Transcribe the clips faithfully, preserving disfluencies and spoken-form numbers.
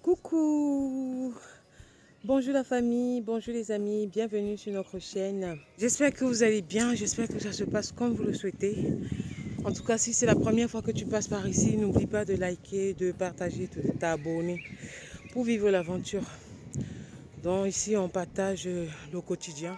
Coucou, bonjour la famille, bonjour les amis, bienvenue sur notre chaîne. J'espère que vous allez bien, j'espère que ça se passe comme vous le souhaitez. En tout cas, si c'est la première fois que tu passes par ici, n'oublie pas de liker, de partager, de t'abonner pour vivre l'aventure. Donc ici, on partage le quotidien.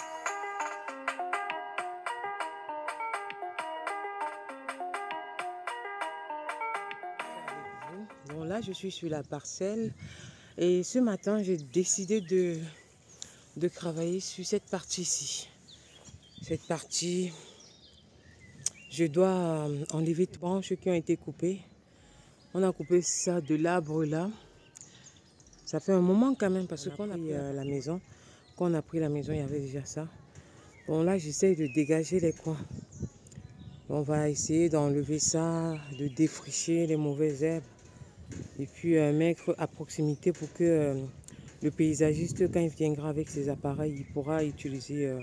Donc là, je suis sur la parcelle et ce matin, j'ai décidé de, de travailler sur cette partie-ci. Cette partie, je dois enlever toutes les branches qui ont été coupées. On a coupé ça de l'arbre là. Ça fait un moment quand même parce qu'on a pris euh, la maison. Quand on a pris la maison, il y avait déjà ça. Bon là, j'essaie de dégager les coins. On va essayer d'enlever ça, de défricher les mauvaises herbes. Et puis euh, mettre à proximité pour que euh, le paysagiste, quand il viendra avec ses appareils, il pourra utiliser... Euh,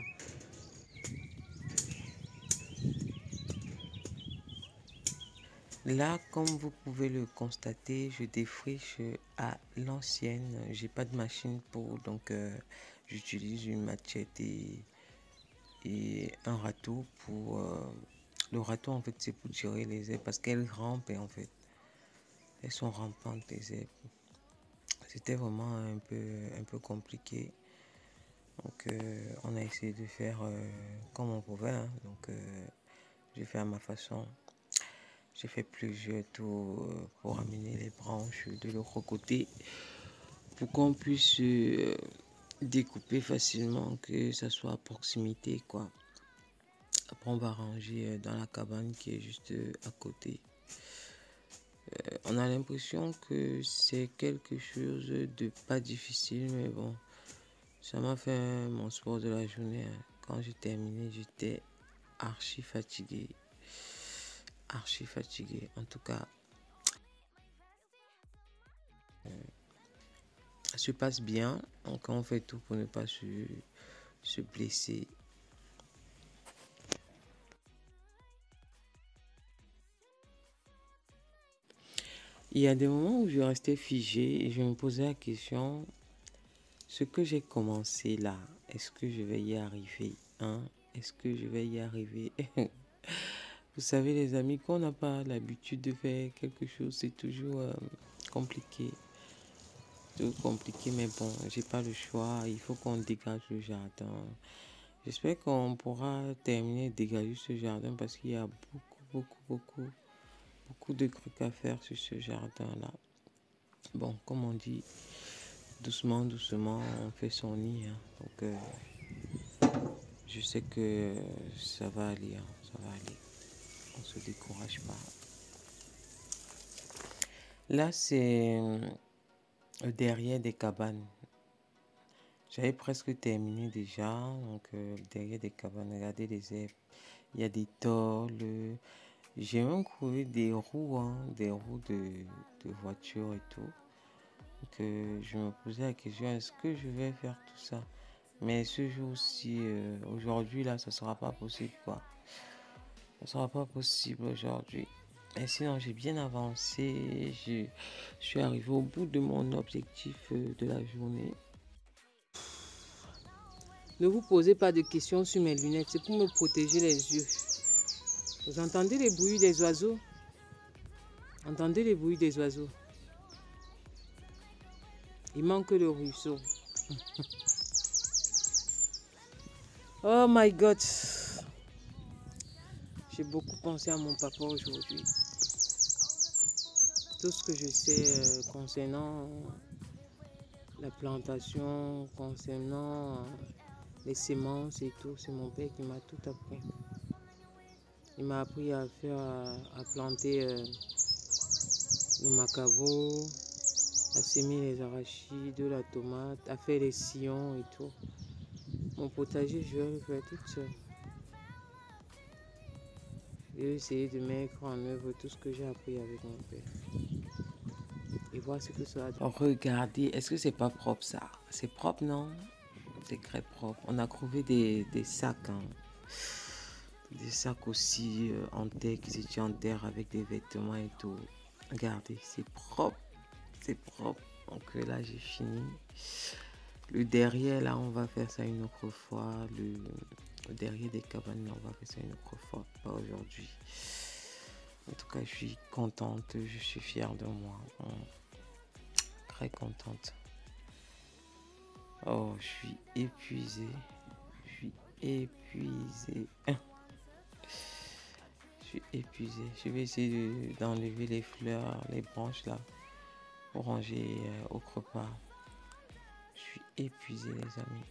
Là, comme vous pouvez le constater, je défriche à l'ancienne. J'ai pas de machine pour, donc euh, j'utilise une machette et, et un râteau pour. Euh, le râteau en fait c'est pour tirer les herbes parce qu'elles rampent en fait. Elles sont rampantes les herbes. C'était vraiment un peu un peu compliqué. Donc euh, on a essayé de faire euh, comme on pouvait. Hein. Donc euh, j'ai fait à ma façon. J'ai fait plusieurs tours pour amener les branches de l'autre côté pour qu'on puisse euh, découper facilement, que ça soit à proximité quoi. Après on va ranger dans la cabane qui est juste à côté. Euh, on a l'impression que c'est quelque chose de pas difficile, mais bon, ça m'a fait mon sport de la journée. Hein. Quand j'ai terminé, j'étais archi fatigué. Archi fatigué. En tout cas, euh, ça se passe bien. Donc on fait tout pour ne pas se, se blesser. Il y a des moments où je restais figé et je me posais la question, ce que j'ai commencé là, est-ce que je vais y arriver hein? Est-ce que je vais y arriver? Vous savez les amis, quand on n'a pas l'habitude de faire quelque chose, c'est toujours euh, compliqué. Toujours compliqué, mais bon, j'ai pas le choix. Il faut qu'on dégage le jardin. J'espère qu'on pourra terminer de dégager ce jardin parce qu'il y a beaucoup, beaucoup, beaucoup, beaucoup de trucs à faire sur ce jardin-là. Bon, comme on dit, doucement, doucement, on fait son nid. Hein. Donc, euh, je sais que ça va aller. Hein, ça va aller. On ne se décourage pas. Là, c'est le derrière des cabanes. J'avais presque terminé déjà. Donc, euh, derrière des cabanes, regardez les herbes. Il y a des tôles. J'ai même trouvé des roues, hein, des roues de, de voiture et tout. Donc, euh, je me posais la question, est-ce que je vais faire tout ça? Mais ce jour-ci, euh, aujourd'hui, là, ça sera pas possible, quoi. Ça sera pas possible aujourd'hui. Et sinon, j'ai bien avancé. Je suis arrivé au bout de mon objectif de la journée. Ne vous posez pas de questions sur mes lunettes. C'est pour me protéger les yeux. Vous entendez les bruits des oiseaux? Entendez les bruits des oiseaux? Il manque le ruisseau. Oh my God. J'ai beaucoup pensé à mon papa aujourd'hui. Tout ce que je sais euh, concernant la plantation, concernant euh, les semences et tout, c'est mon père qui m'a tout appris. Il m'a appris à faire, à, à planter euh, le macabo, à semer les arachides, la tomate, à faire les sillons et tout. Mon potager, je vais le faire toute seule. Je vais essayer de mettre en œuvre tout ce que j'ai appris avec mon père. Et voir ce que ça a donné. Regardez, est-ce que c'est pas propre ça? C'est propre, non? C'est très propre. On a trouvé des, des sacs, hein. Des sacs aussi euh, en terre, qui étaient en terre avec des vêtements et tout. Regardez, c'est propre. C'est propre. Donc là, j'ai fini. Le derrière, là, on va faire ça une autre fois. Le, le derrière des cabanes, là, on va faire ça une autre fois. Pas aujourd'hui. En tout cas, je suis contente. Je suis fière de moi. Très contente. Oh, je suis épuisée. Je suis épuisée. Je suis épuisée. Je vais essayer d'enlever les fleurs, les branches là, pour ranger euh, autre part. Je suis épuisée, les amis.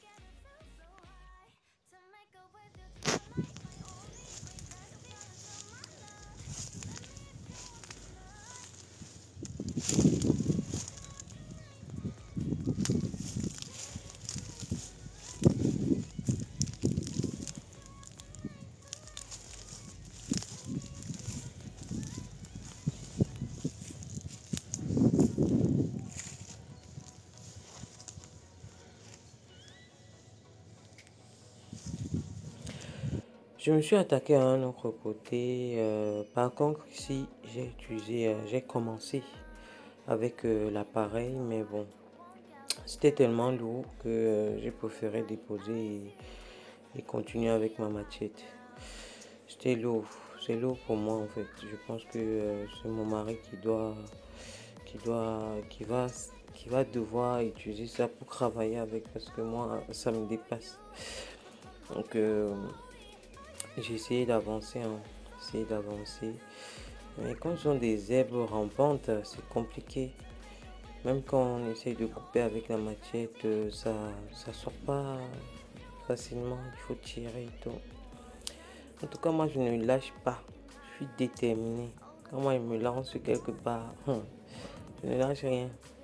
Je me suis attaqué à un autre côté. Euh, par contre, ici, j'ai utilisé, euh, j'ai commencé avec euh, l'appareil, mais bon, c'était tellement lourd que euh, j'ai préféré déposer et, et continuer avec ma machette. C'était lourd, c'est lourd pour moi en fait. Je pense que euh, c'est mon mari qui doit, qui doit, qui va, qui va devoir utiliser ça pour travailler avec parce que moi, ça me dépasse. Donc, euh, j'ai essayé d'avancer, hein. Essayé d'avancer. Mais quand ils ont des herbes rampantes, c'est compliqué. Même quand on essaye de couper avec la machette, euh, ça ça sort pas facilement. Il faut tirer et tout. En tout cas, moi, je ne lâche pas. Je suis déterminée. Quand moi, il me lance quelque part, hum, je ne lâche rien.